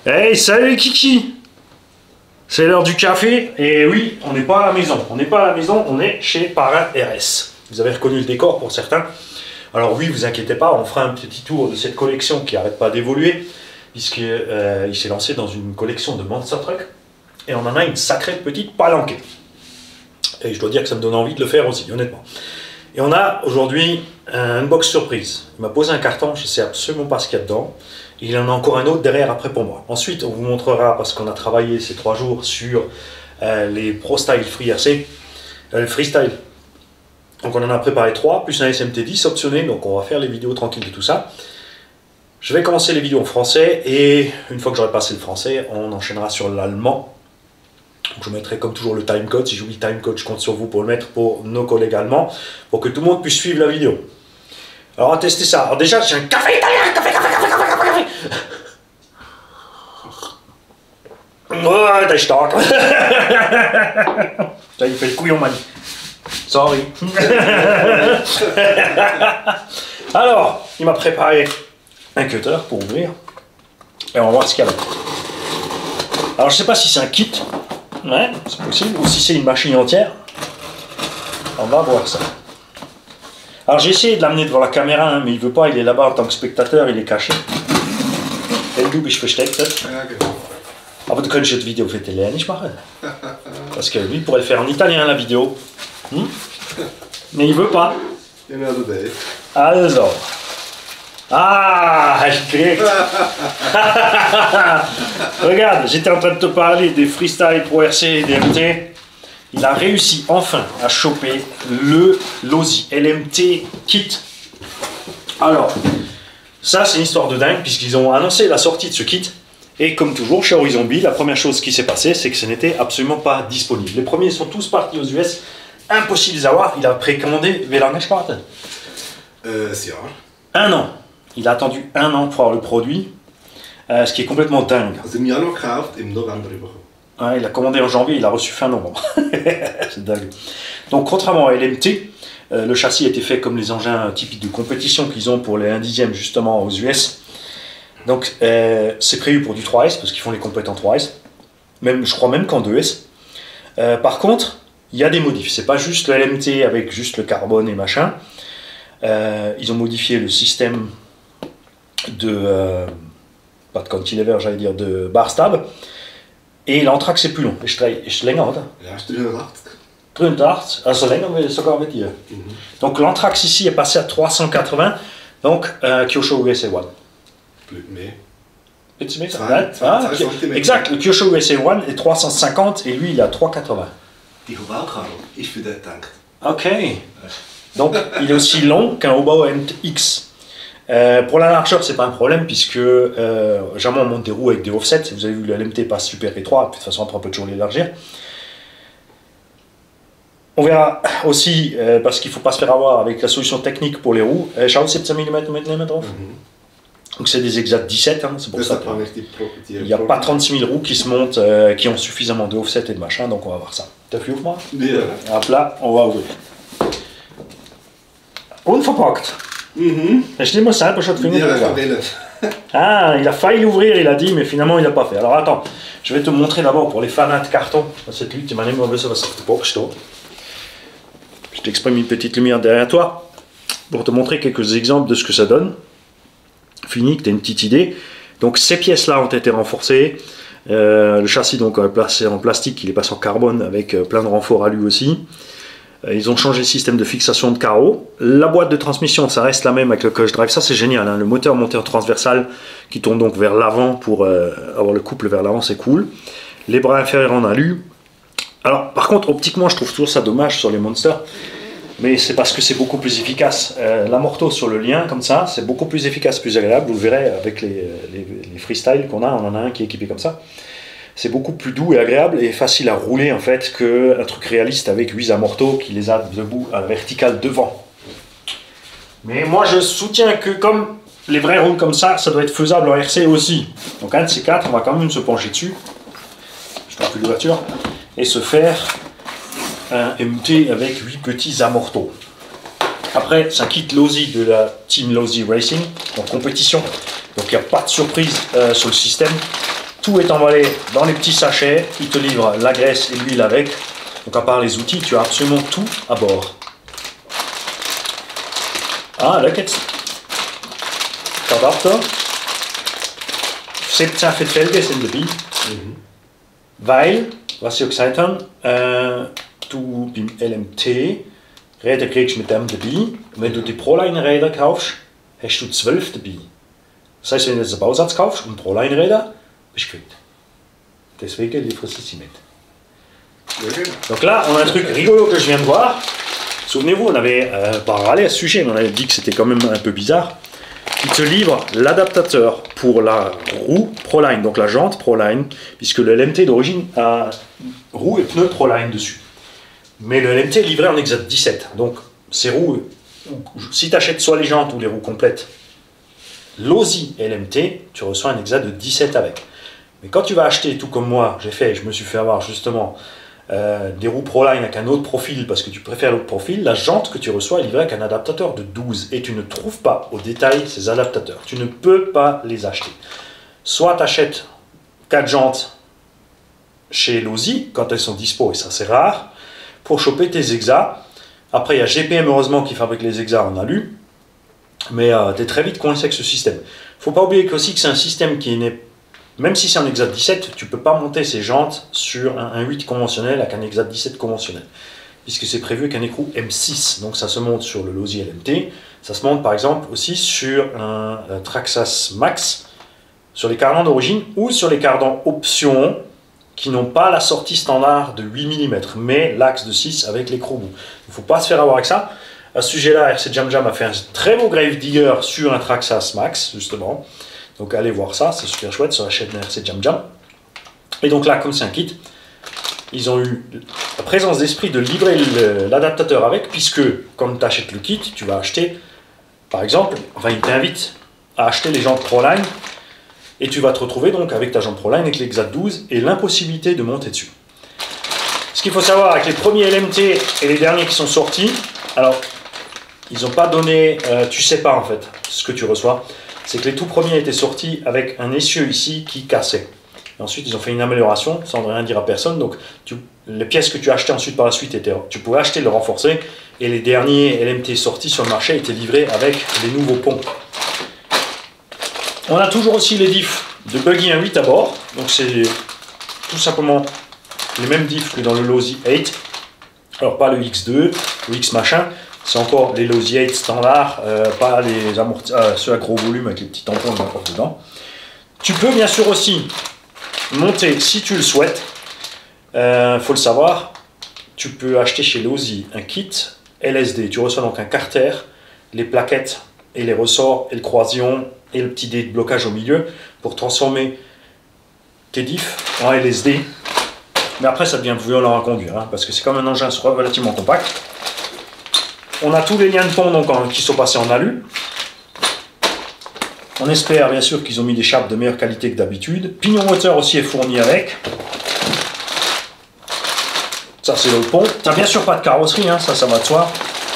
Hey, salut Kiki! C'est l'heure du café, et oui, on n'est pas à la maison. On n'est pas à la maison, on est chez Parrain RS. Vous avez reconnu le décor pour certains. Alors oui, vous inquiétez pas, on fera un petit tour de cette collection qui n'arrête pas d'évoluer, puisqu'il s'est lancé dans une collection de Monster Truck, et on en a une sacrée petite palanquée. Et je dois dire que ça me donne envie de le faire aussi, honnêtement. Et on a aujourd'hui une box surprise. Il m'a posé un carton, je ne sais absolument pas ce qu'il y a dedans. Il en a encore un autre derrière après pour moi. Ensuite, on vous montrera, parce qu'on a travaillé ces 3 jours sur les Pro Style Free RC, le Freestyle. Donc on en a préparé 3, plus un SMT10 optionné, donc on va faire les vidéos tranquilles de tout ça. Je vais commencer les vidéos en français, et une fois que j'aurai passé le français, on enchaînera sur l'allemand. Je mettrai comme toujours le timecode. Si j'oublie le timecode, je compte sur vous pour le mettre pour nos collègues allemands, pour que tout le monde puisse suivre la vidéo. Alors on va tester ça. Alors déjà, j'ai un café italien, café. Oh, t'es stark. Là, il fait le couillon, man. Sorry. Alors, il m'a préparé un cutter pour ouvrir. Et on va voir ce qu'il y a là. Alors, je sais pas si c'est un kit. Ouais, c'est possible. Ou si c'est une machine entière. On va voir ça. Alors, j'ai essayé de l'amener devant la caméra, hein, mais il veut pas. Il est là-bas en tant que spectateur. Il est caché. Et du bist versteckt. Aber du könntest die Video für Italienisch machen. Parce que lui pourrait le faire en italien la vidéo. Mais il veut pas. Also. Ah, je clique. Regarde, j'étais en train de te parler des Freestyle Pro RC et des LMT. Il a réussi enfin à choper le Losi LMT Kit. Alors, ça c'est une histoire de dingue puisqu'ils ont annoncé la sortie de ce kit. Et comme toujours, chez Horizon Bee, la première chose qui s'est passée, c'est que ce n'était absolument pas disponible. Les premiers sont tous partis aux US. Impossible de les avoir. Il a précommandé, wie lange spart? 6 ans. 1 an. Il a attendu 1 an pour avoir le produit, ce qui est complètement dingue. Also im Januar gekauft, im November bekommen. Ouais, il a commandé en janvier, il a reçu fin novembre. C'est dingue. Donc contrairement à LMT, le châssis a été fait comme les engins typiques de compétition qu'ils ont pour les 1/10 justement aux US. Donc c'est prévu pour du 3S parce qu'ils font les compètes en 3S. Même, je crois même qu'en 2S. Par contre, il y a des modifs. C'est pas juste le LMT avec juste le carbone et machin. Ils ont modifié le système de pas de cantilever, j'allais dire de bar stab, et l'anthrax est plus long. Ist länger, oder? Ja, ist 380. 380, also länger, mais sogar mit dir. Donc l'anthrax ici est passé à 380, donc Kyosho USA One. Mais. Exact, le Kyosho USA One est 350 et lui il a 380. Die Hubaukarre ist für den gedacht. Ok. Donc il est aussi long qu'un Hobao MX. Pour la largeur, c'est pas un problème puisque jamais on monte des roues avec des offsets. Vous avez vu, le LMT passe super étroit. De toute façon, après on peut toujours l'élargir. On verra aussi, parce qu'il ne faut pas se faire avoir avec la solution technique pour les roues. Schau 17 mm mitnehmen drauf. Donc c'est des exacts 17, hein, c'est pour ça qu'il n'y a pas 36 000 roues qui se montent, qui ont suffisamment de offset et de machin, donc on va voir ça. T'as vu, ouvre-moi? Hop là, on va ouvrir. Unverpackt. Hast du immer selber schon die Finger drin? Ah, il a failli l'ouvrir, il a dit, mais finalement il n'a pas fait. Alors attends, je vais te montrer d'abord pour les fanats de carton. C'est lui qui m'a même enlevé ça, parce que box steht. Je t'exprime une petite lumière derrière toi pour te montrer quelques exemples de ce que ça donne. Fini, que tu as une petite idée. Donc ces pièces-là ont été renforcées. Le châssis donc placé en plastique, il est passé en carbone avec plein de renforts à lui aussi. Ils ont changé le système de fixation de carreaux. La boîte de transmission, ça reste la même avec le clutch drive. Ça c'est génial, hein. Le moteur monté en transversal qui tourne donc vers l'avant pour avoir le couple vers l'avant, c'est cool. Les bras inférieurs en alu. Alors par contre, optiquement, je trouve toujours ça dommage sur les Monsters. Mais c'est parce que c'est beaucoup plus efficace. L'amorto sur le lien, comme ça, c'est beaucoup plus efficace, plus agréable. Vous le verrez avec les freestyle qu'on a, on en a un qui est équipé comme ça. C'est beaucoup plus doux et agréable et facile à rouler en fait qu'un truc réaliste avec 8 amortos qui les a debout à la verticale devant. Mais moi je soutiens que comme les vrais roulent comme ça doit être faisable en RC aussi. Donc un de ces 4, on va quand même se pencher dessus. Je fais un peu d'ouverture. Et se faire un MT avec 8 petits amortos. Après, c'est un kit Losi de la Team Losi Racing en compétition. Donc il n'y a pas de surprise sur le système. Tout est emballé dans les petits sachets. Ils te livrent la graisse et l'huile avec. Donc à part les outils, tu as absolument tout à bord. Ah, leuk het. Adapter. 17 fit velgen in de bi. Weil, was ich auch gesagt habe, du beim LMT Räder kriegst mit dem dabei. Und wenn du die Proline-Räder kaufst, hast du 12 dabei. Das heißt, wenn du jetzt einen Bausatz kaufst und Proline-Räder, bist du quitt. Deswegen lieferst du sie mit. Donc là, on a un truc rigolo que je viens de voir. Souvenez-vous, on avait parlé à ce sujet, mais on avait dit que c'était quand même un peu bizarre. Il te livre l'adaptateur pour la roue Proline, donc la jante Proline, puisque le LMT d'origine a roue et pneus Proline dessus. Mais le LMT est livré en Exat 17, donc ces roues, si tu achètes soit les jantes ou les roues complètes, l'OSI LMT, tu reçois un Exat de 17 avec. Mais quand tu vas acheter, tout comme moi, je me suis fait avoir justement des roues Proline avec un autre profil parce que tu préfères l'autre profil, la jante que tu reçois est livrée avec un adaptateur de 12 et tu ne trouves pas au détail ces adaptateurs. Tu ne peux pas les acheter. Soit tu achètes 4 jantes chez l'OSI quand elles sont dispo, et ça c'est rare, pour choper tes exas. Après il y a GPM heureusement qui fabrique les exas en alu, mais tu es très vite coincé avec ce système. Il ne faut pas oublier aussi que c'est un système qui n'est, même si c'est un Exat 17, tu ne peux pas monter ces jantes sur un 8 conventionnel avec un Exat 17 conventionnel. Puisque c'est prévu avec un écrou M6. Donc ça se monte sur le LOSI LMT. Ça se monte par exemple aussi sur un Traxxas Max, sur les cardans d'origine ou sur les cardans option qui n'ont pas la sortie standard de 8 mm, mais l'axe de 6 avec l'écrou bout. Il ne faut pas se faire avoir avec ça. À ce sujet-là, RC Jam Jam a fait un très beau grave digger sur un Traxxas Max, justement. Donc allez voir ça, c'est super chouette sur la chaîne RC Jam Jam. Et donc là, comme c'est un kit, ils ont eu la présence d'esprit de livrer l'adaptateur avec, puisque quand tu achètes le kit, tu vas acheter, par exemple, enfin ils t'invitent à acheter les jantes Proline, et tu vas te retrouver donc avec ta jante Proline avec l'Exat 12 et l'impossibilité de monter dessus. Ce qu'il faut savoir avec les premiers LMT et les derniers qui sont sortis, alors ils n'ont pas donné, tu sais pas en fait ce que tu reçois. C'est que les tout premiers étaient sortis avec un essieu ici qui cassait. Et ensuite, ils ont fait une amélioration, sans rien dire à personne. Donc, les pièces que tu achetais ensuite par la suite, tu pouvais acheter le renforcer. Et les derniers LMT sortis sur le marché étaient livrés avec les nouveaux ponts. On a toujours aussi les diffs de Buggy 1.8 à bord. Donc, c'est tout simplement les mêmes diffs que dans le LOSI 8. Alors, pas le X2, le X machin. C'est encore les LOSI 8 standards, pas les ceux à gros volume avec les petits tampons de n'importe dedans. Tu peux bien sûr aussi monter, si tu le souhaites, faut le savoir, tu peux acheter chez LOSI un kit LSD. Tu reçois donc un carter, les plaquettes et les ressorts et le croisillon et le petit dé de blocage au milieu pour transformer tes diffs en LSD. Mais après ça devient violent à conduire, hein, parce que c'est comme un engin relativement compact. On a tous les liens de pont donc, qui sont passés en alu. On espère bien sûr qu'ils ont mis des chapes de meilleure qualité que d'habitude. Pignon moteur aussi est fourni avec. Ça c'est le pont. Tu n'as bien sûr pas de carrosserie, hein, ça va de soi.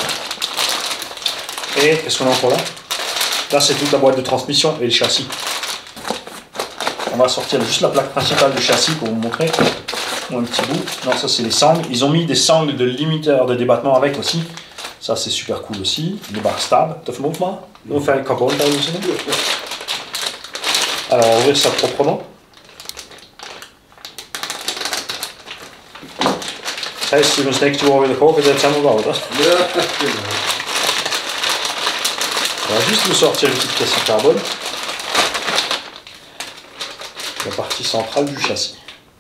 Et qu'est-ce qu'on a encore là? Là c'est toute la boîte de transmission et le châssis. On va sortir juste la plaque principale du châssis pour vous montrer. Un petit bout. Non, ça c'est les sangles. Ils ont mis des sangles de limiteur de débattement avec aussi. Ça c'est super cool aussi, les barres stab, tu montres moi? On fait un carbone par aussi. Alors on va ouvrir ça proprement. Hey Steven Snake, tu vas ouvrir le coffre et d'être helemaal oud, hè? On va juste vous sortir une petite pièce en carbone. La partie centrale du châssis.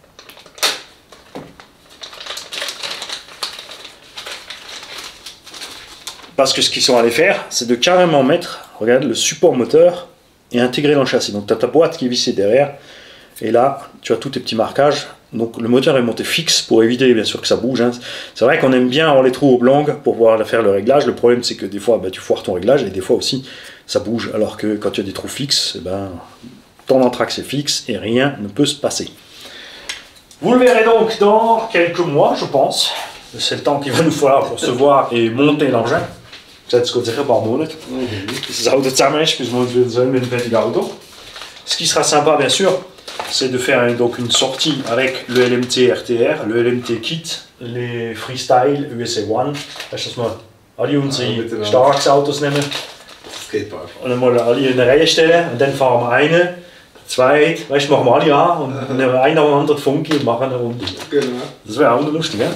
Parce que ce qu'ils sont allés faire, c'est de carrément mettre, regarde, le support moteur et intégrer dans le châssis. Donc tu as ta boîte qui est vissée derrière, et là tu as tous tes petits marquages. Donc le moteur est monté fixe pour éviter bien sûr que ça bouge, hein. C'est vrai qu'on aime bien avoir les trous oblongs pour pouvoir faire le réglage. Le problème c'est que des fois tu foires ton réglage et des fois aussi ça bouge. Alors que quand tu as des trous fixes, ton entraxe est fixe et rien ne peut se passer. Vous le verrez donc dans quelques mois, je pense. C'est le temps qu'il va nous falloir pour se voir et monter l'engin. Het zou zeggen, paar maanden. Ze zouden het samen eens, dus we moeten met een auto. Ce qui sera sympa, bien sûr, c'est de faire donc une sortie avec le LMT RTR, le LMT Kit, les Freestyle, USA One. Weißt du, dass wir alle unsere Starks-Autos nehmen und dann mal alle in eine Reihe stellen und dann fahren wir eine, zwei, weißt du, machen wir alle an und nehmen einen oder anderen Funky und machen eine Runde. Genau. Das wäre auch lustig, hein?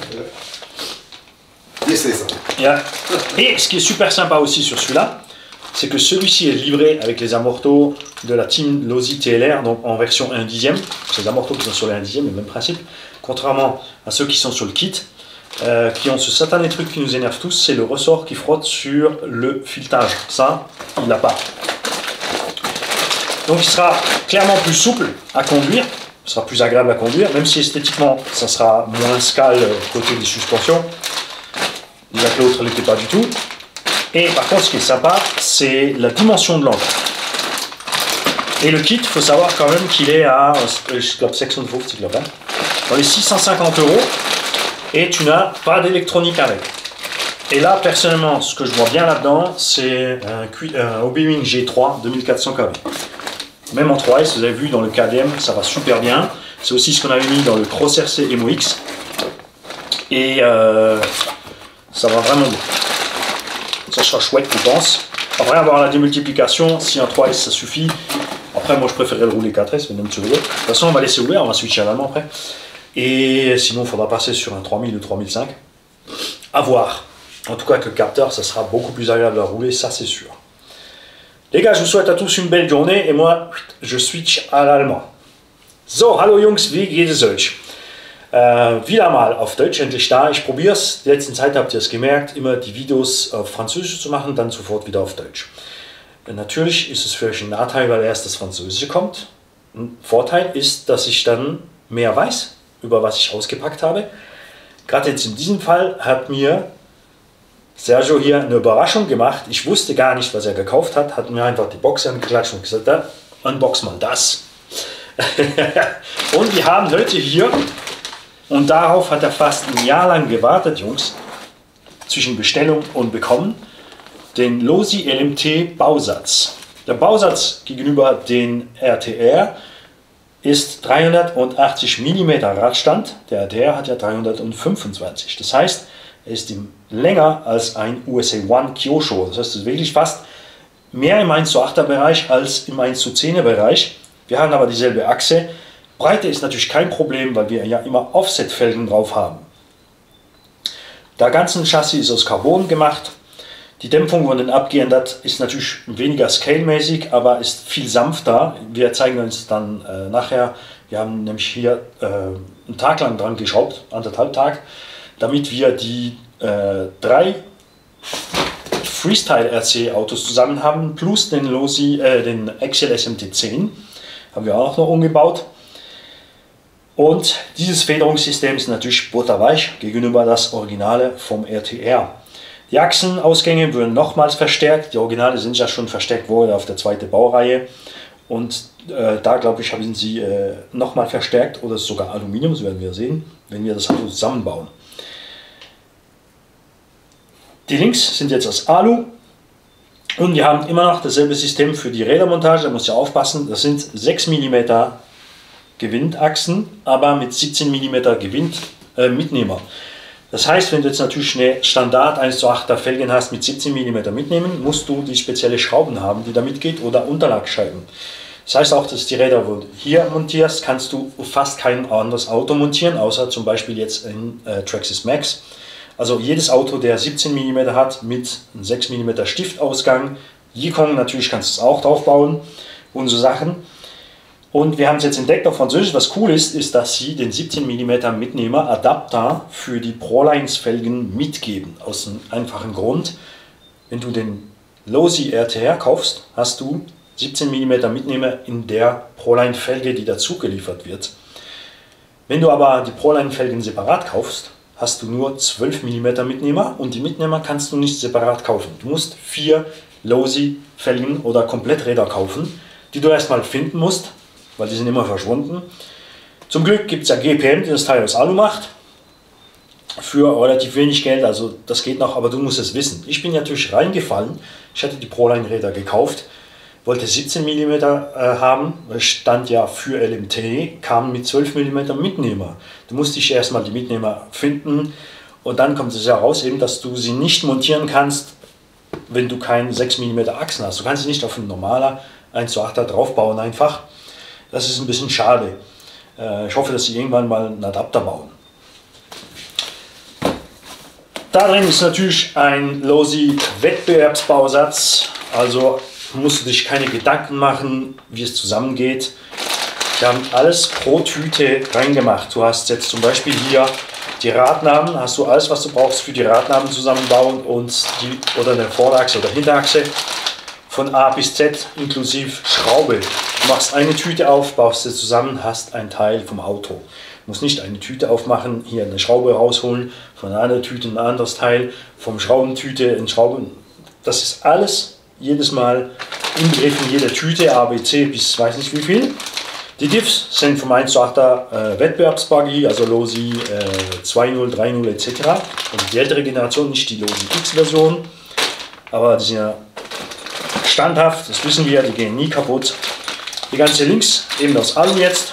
Ja. Et ce qui est super sympa aussi sur celui-là, c'est que celui-ci est livré avec les amortos de la team Losi TLR, donc en version 1 dixième. C'est les amortos qui sont sur les 1 dixième, le même principe. Contrairement à ceux qui sont sur le kit, qui ont ce satané truc qui nous énerve tous, c'est le ressort qui frotte sur le filetage. Ça, il l'a pas. Donc il sera clairement plus souple à conduire, ce sera plus agréable à conduire, même si esthétiquement ça sera moins scale côté des suspensions. Déjà que l'autre ne l'était pas du tout. Et par contre, ce qui est sympa, c'est la dimension de l'encre. Et le kit, il faut savoir quand même qu'il est à, je glaube 650, glaube, dans les 650 €. Et tu n'as pas d'électronique avec. Et là, personnellement, ce que je vois bien là-dedans, c'est un Obi-Wan G3 2400 kW. Même en 3S, vous avez vu dans le KDM, ça va super bien. C'est aussi ce qu'on avait mis dans le Cross RC MOX. Et ça va vraiment bien. Ça sera chouette, je pense. Après avoir la démultiplication, si un 3S ça suffit. Après, moi je préférerais le rouler 4S, mais même sur le. De toute façon, on va laisser ouvert, on va switcher à l'allemand après. Et sinon, il faudra passer sur un 3000 ou 3005. À voir. En tout cas, que le capteur, ça sera beaucoup plus agréable à rouler, ça c'est sûr. Les gars, je vous souhaite à tous une belle journée et moi, je switch à l'allemand. So, hallo Jungs, wie geht es euch? Wieder mal auf Deutsch endlich da. Ich probiere es. Die letzten Zeit habt ihr es gemerkt, immer die Videos auf Französisch zu machen, dann sofort wieder auf Deutsch. Natürlich ist es für euch ein Nachteil, weil erst das Französische kommt. Ein Vorteil ist, dass ich dann mehr weiß, über was ich ausgepackt habe. Gerade jetzt in diesem Fall hat mir Sergio hier eine Überraschung gemacht. Ich wusste gar nicht, was er gekauft hat. Hat mir einfach die Box angeklatscht und gesagt, da, unbox mal das. Und wir haben heute hier, und darauf hat er fast ein Jahr lang gewartet, Jungs, zwischen Bestellung und Bekommen, den Losi LMT Bausatz. Der Bausatz gegenüber den RTR ist 380 mm Radstand. Der RTR hat ja 325. Das heißt, er ist länger als ein USA One Kyosho. Das heißt, es ist wirklich fast mehr im 1:8er Bereich als im 1:10er Bereich. Wir haben aber dieselbe Achse. Breite ist natürlich kein Problem, weil wir ja immer Offset-Felgen drauf haben. Der ganze Chassis ist aus Carbon gemacht. Die Dämpfung wurde abgeändert, ist natürlich weniger scalemäßig, aber ist viel sanfter. Wir zeigen uns dann nachher. Wir haben nämlich hier einen Tag lang dran geschraubt, 1,5 Tage, damit wir die 3 Freestyle RC Autos zusammen haben, plus den Losi, den XL SMT10 haben wir auch noch umgebaut. Und dieses Federungssystem ist natürlich butterweich gegenüber das Originale vom RTR. Die Achsenausgänge wurden nochmals verstärkt. Die Originale sind ja schon verstärkt worden auf der 2. Baureihe. Und da glaube ich, haben sie nochmal verstärkt oder sogar Aluminium, das werden wir sehen, wenn wir das Auto zusammenbauen. Die Links sind jetzt aus Alu. Und wir haben immer noch dasselbe System für die Rädermontage. Da muss ich aufpassen, das sind 6 mm Gewindachsen, aber mit 17 mm Mitnehmer. Das heißt, wenn du jetzt natürlich eine Standard 1:8er Felgen hast mit 17 mm mitnehmen, musst du die spezielle Schrauben haben, die da mitgeht, oder Unterlagscheiben. Das heißt auch, dass die Räder, wo du hier montierst, kannst du fast kein anderes Auto montieren, außer zum Beispiel jetzt in Traxxas Max. Also jedes Auto, der 17 mm hat mit einem 6 mm Stiftausgang, Yikon natürlich kannst du es auch drauf bauen und so Sachen. Und wir haben es jetzt entdeckt auf Französisch. Was cool ist, ist, dass sie den 17 mm Mitnehmer Adapter für die Prolines Felgen mitgeben. Aus einem einfachen Grund. Wenn du den Losi RTR kaufst, hast du 17 mm Mitnehmer in der Proline Felge, die dazu geliefert wird. Wenn du aber die Proline Felgen separat kaufst, hast du nur 12 mm Mitnehmer und die Mitnehmer kannst du nicht separat kaufen. Du musst 4 Losi Felgen oder Kompletträder kaufen, die du erstmal finden musst, weil die sind immer verschwunden. Zum Glück gibt es ja GPM, die das Teil aus Alu macht, für relativ wenig Geld, also das geht noch, aber du musst es wissen. Ich bin natürlich reingefallen, ich hatte die Proline Räder gekauft, wollte 17 mm haben, stand ja für LMT, kam mit 12 mm Mitnehmer. Du musst dich erstmal die Mitnehmer finden und dann kommt es heraus, eben, dass du sie nicht montieren kannst, wenn du keinen 6 mm Achsen hast. Du kannst sie nicht auf ein normaler 1:8er draufbauen einfach. Das ist ein bisschen schade. Ich hoffe, dass sie irgendwann mal einen Adapter bauen. Darin ist natürlich ein Losi Wettbewerbsbausatz, also musst du dich keine Gedanken machen, wie es zusammengeht. Wir haben alles pro Tüte reingemacht. Du hast jetzt zum Beispiel hier die Radnaben, hast du alles, was du brauchst für die Radnaben zusammenbauen und oder eine Vorderachse oder Hinterachse von A bis Z inklusive Schraube. Du machst eine Tüte auf, baust sie zusammen, hast ein Teil vom Auto. Du musst nicht eine Tüte aufmachen, hier eine Schraube rausholen, von einer Tüte ein anderes Teil, vom Schraubentüte in Schrauben. Das ist alles jedes Mal inbegriffen, jede Tüte, A, B, C bis weiß nicht wie viel. Die Diffs sind vom 1:8er Wettbewerbsbuggy, also Losi 2.0, 3.0 etc. Also die ältere Generation, nicht die Losi X-Version, aber die sind ja standhaft, das wissen wir, die gehen nie kaputt. Die ganze links, eben aus Allen jetzt.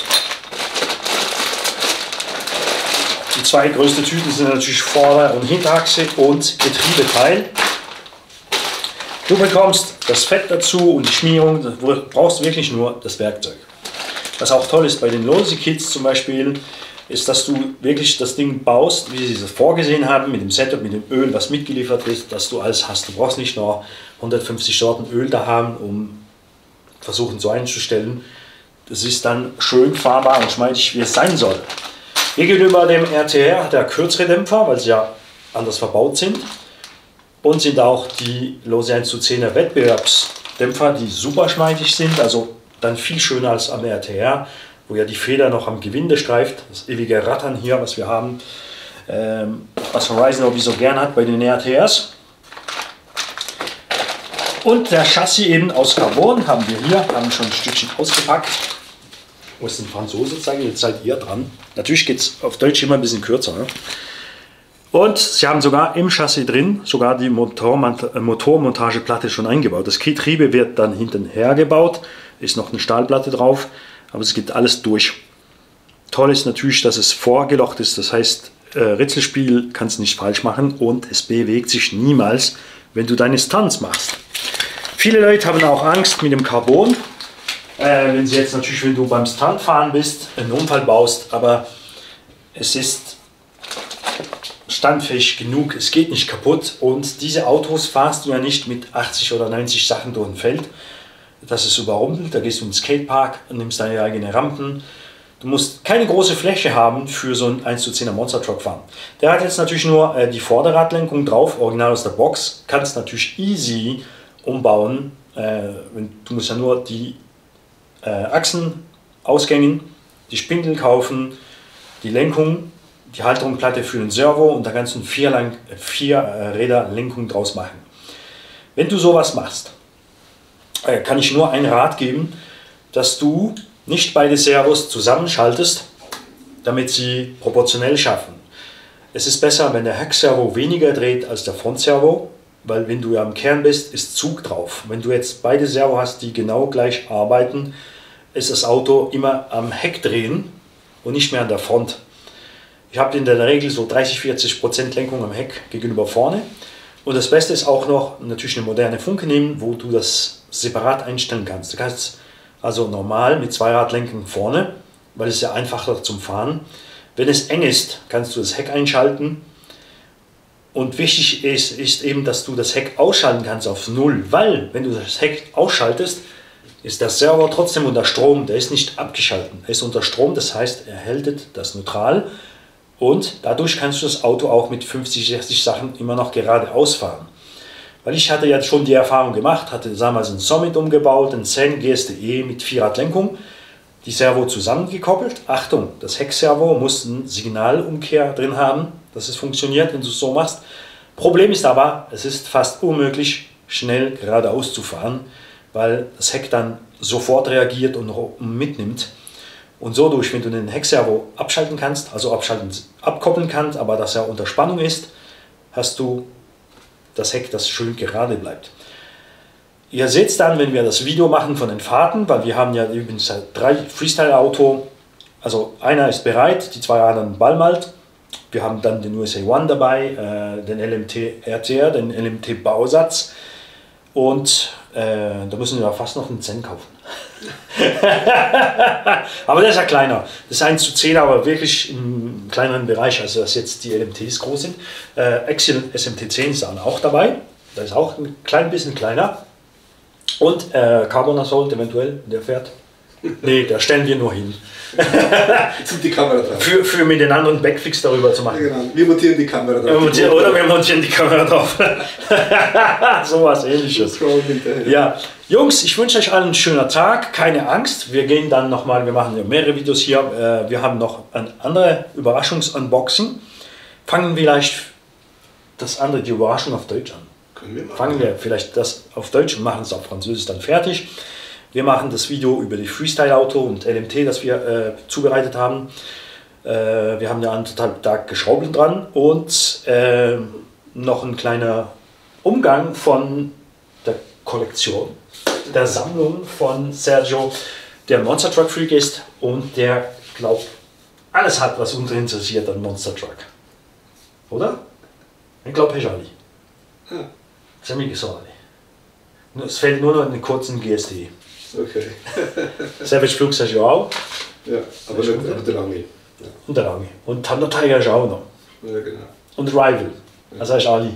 Die zwei größten Tüten sind natürlich Vorder- und Hinterachse und Getriebeteil. Du bekommst das Fett dazu und die Schmierung, du brauchst wirklich nur das Werkzeug. Was auch toll ist bei den Losi Kits zum Beispiel, ist, dass du wirklich das Ding baust, wie sie es vorgesehen haben, mit dem Setup, mit dem Öl, was mitgeliefert ist, dass du alles hast. Du brauchst nicht nur 150 Sorten Öl da haben, um versuchen so einzustellen. Das ist dann schön fahrbar und schmeidig, wie es sein soll. Gegenüber dem RTR hat er kürzere Dämpfer, weil sie ja anders verbaut sind. Und sind auch die Losi 1:10er Wettbewerbsdämpfer, die super schmeidig sind, also dann viel schöner als am RTR, wo ja die Feder noch am Gewinde streift. Das ewige Rattern hier, was wir haben, was Horizon Hobby so gern hat bei den RTRs. Und der Chassis eben aus Carbon haben wir hier, haben schon ein Stückchen ausgepackt. Wo ist ein Franzose? Jetzt seid ihr dran. Natürlich geht es auf Deutsch immer ein bisschen kürzer. Ne? Und sie haben sogar im Chassis drin sogar die Motormontageplatte schon eingebaut. Das Getriebe wird dann hinten hergebaut, ist noch eine Stahlplatte drauf, aber es geht alles durch. Toll ist natürlich, dass es vorgelocht ist, das heißt, Ritzelspiel kannst du nicht falsch machen und es bewegt sich niemals, wenn du deine Stunts machst. Viele Leute haben auch Angst mit dem Carbon, wenn sie jetzt natürlich, wenn du beim Stuntfahren bist, einen Unfall baust, aber es ist standfähig genug, es geht nicht kaputt und diese Autos fahrst du ja nicht mit 80 oder 90 Sachen durch ein Feld. Das ist überrumpelt, da gehst du in den Skatepark und nimmst deine eigenen Rampen. Du musst keine große Fläche haben für so einen 1:10er Monster Truck fahren. Der hat jetzt natürlich nur die Vorderradlenkung drauf, original aus der Box. Kannst natürlich easy umbauen. Du musst ja nur die Achsen ausgängen, die Spindel kaufen, die Lenkung, die Halterungsplatte für den Servo und da kannst du eine 4 Räder Lenkung draus machen. Wenn du sowas machst, kann ich nur einen Rat geben, dass du nicht beide Servos zusammenschaltest, damit sie proportionell schaffen. Es ist besser, wenn der Heckservo weniger dreht als der Frontservo, weil wenn du ja am Kern bist, ist Zug drauf. Wenn du jetzt beide Servo hast, die genau gleich arbeiten, ist das Auto immer am Heck drehen und nicht mehr an der Front. Ich habe in der Regel so 30–40% Lenkung am Heck gegenüber vorne. Und das Beste ist auch noch natürlich eine moderne Funke nehmen, wo du das separat einstellen kannst. Du kannst also normal mit Zweiradlenkung vorne, weil es ja einfacher zum Fahren. Wenn es eng ist, kannst du das Heck einschalten. Und wichtig ist eben, dass du das Heck ausschalten kannst auf 0, weil wenn du das Heck ausschaltest, ist der Servo trotzdem unter Strom, der ist nicht abgeschaltet. Er ist unter Strom, das heißt, er hält das neutral und dadurch kannst du das Auto auch mit 50, 60 Sachen immer noch geradeaus fahren. Weil ich hatte ja schon die Erfahrung gemacht, hatte damals einen Summit umgebaut, einen Zen GSDE mit 4-Radlenkung, die Servo zusammengekoppelt. Achtung, das Heckservo muss einen Signalumkehr drin haben, dass es funktioniert, wenn du es so machst. Problem ist aber, es ist fast unmöglich, schnell geradeaus zu fahren, weil das Heck dann sofort reagiert und mitnimmt. Und so durch, wenn du den Heckservo abschalten kannst, also abkoppeln kannst, aber dass er unter Spannung ist, hast du das Heck, das schön gerade bleibt. ihr seht dann, wenn wir das Video machen von den Fahrten, weil wir haben ja übrigens 3 Freestyle-Auto, also einer ist bereit, die 2 anderen ballmalt. Wir haben dann den USA One dabei, den LMT RTR, den LMT Bausatz und da müssen wir fast noch einen Zen kaufen. Aber der ist ja kleiner, das ist 1:10, aber wirklich im kleineren Bereich, also dass jetzt die LMTs groß sind. Axial SMT10 ist dann auch dabei, der ist auch ein klein bisschen kleiner. Und Carbon Assault eventuell, der fährt. Nee, da stellen wir nur hin. Die Kamera drauf. Für mit den anderen Backfix darüber zu machen. Ja, genau. Wir montieren die Kamera drauf. Oder wir montieren die Kamera drauf. So was Ähnliches. Ja, Jungs, ich wünsche euch allen einen schönen Tag. Keine Angst, wir gehen dann nochmal, wir machen ja mehrere Videos hier. Wir haben noch ein anderes Überraschungsunboxing. Fangen vielleicht das andere, die Überraschung auf Deutsch an. Fangen wir vielleicht das auf Deutsch und machen es auf Französisch dann fertig. Wir machen das Video über die Freestyle-Auto und LMT, das wir zubereitet haben. Wir haben ja 1,5 Tage Geschraubeln dran und noch ein kleiner Umgang von der Kollektion, der Sammlung von Sergio, der Monster Truck Freak ist und der, glaubt, alles hat, was uns interessiert an Monster Truck. Oder? Ich glaube, ich Ali. Ja. Das ist mir gesagt. Es fehlt nur noch einen kurzen GSD. Okay. Savage Flugzeug ja auch. Ja, aber der Lange. Ja. Und der Lange. Und Thunder Tiger ist auch noch. Ja, genau. Und Rival. Das heißt Ali.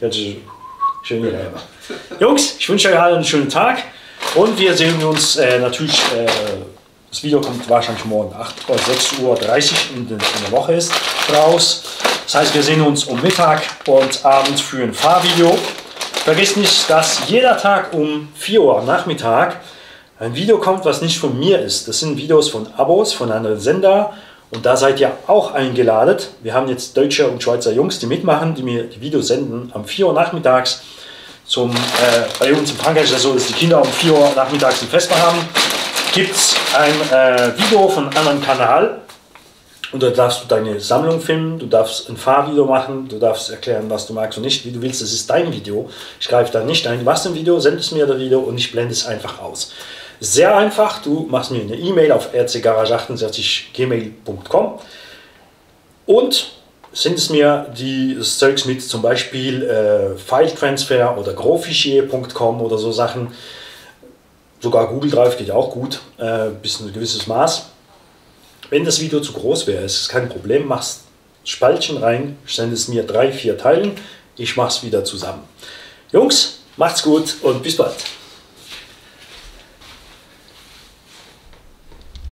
Schöne Räder. Jungs, ich wünsche euch allen einen schönen Tag. Und wir sehen uns natürlich. Das Video kommt wahrscheinlich morgen 6:30 Uhr in der Woche ist raus. Das heißt, wir sehen uns um Mittag und Abend für ein Fahrvideo. Vergesst nicht, dass jeder Tag um 4 Uhr am Nachmittag ein Video kommt, was nicht von mir ist. Das sind Videos von Abos, von anderen Sender und da seid ihr auch eingeladen. Wir haben jetzt deutsche und Schweizer Jungs, die mitmachen, die mir die Videos senden am 4 Uhr nachmittags. Bei uns in Frankreich ist das so, dass die Kinder um 4 Uhr nachmittags ein Fest haben. Gibt es ein Video von einem anderen Kanal und da darfst du deine Sammlung filmen, du darfst ein Fahrvideo machen, du darfst erklären, was du magst und nicht, wie du willst. Das ist dein Video. Ich greife da nicht ein. Du machst ein Video, sendest mir das Video und ich blende es einfach aus. Sehr einfach, du machst mir eine E-Mail auf rcgarage48gmail.com und sendest mir das Zeugs mit, zum Beispiel File Transfer oder grosfichier.com oder so Sachen. Sogar Google Drive geht auch gut, bis ein gewisses Maß. Wenn das Video zu groß wäre, ist es kein Problem, machst Spaltchen rein, send es mir 3, 4 Teilen, ich mache es wieder zusammen. Jungs, macht's gut und bis bald.